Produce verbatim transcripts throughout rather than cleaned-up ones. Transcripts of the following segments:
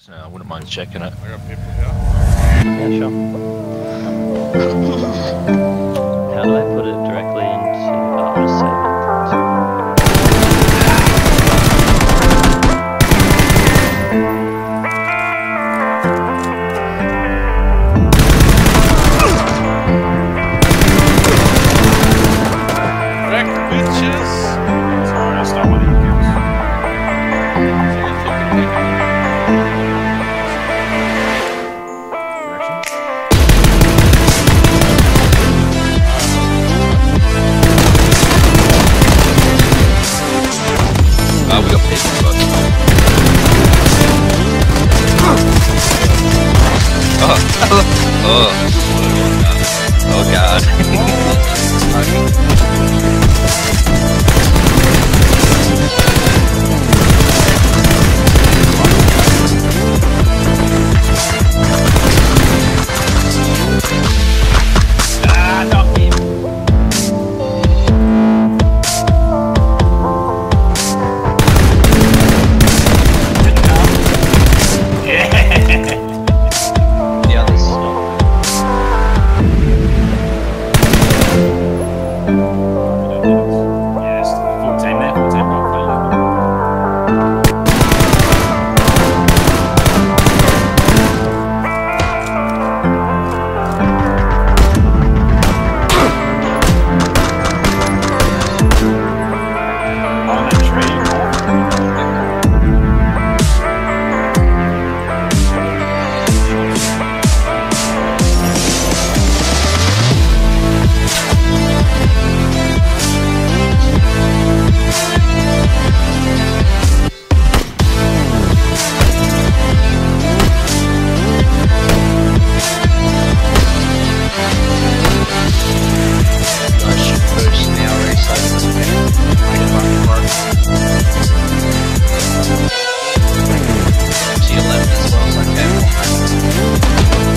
So I wouldn't mind checking it. I got people here. Yeah, sure. How do I put it directly into... Oh, I'll just save it. Wreck bitches! Sorry, I stole one of your kills. Oh, we got people, but... Oh, oh, oh god. Ah, not him. Yeah, this is not... Yes, full team there, full team right. On that tree. I should push now, restart this man. I can fucking work. To your left as well, so careful.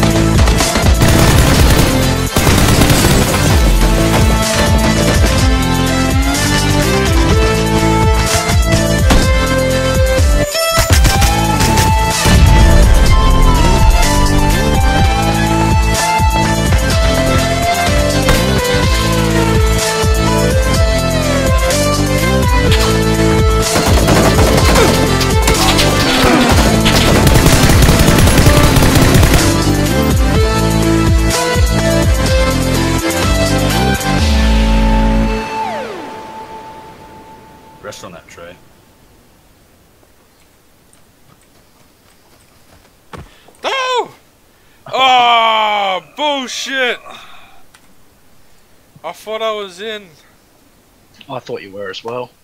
Rest on that tree. No! Oh, bullshit! I thought I was in. I thought you were as well.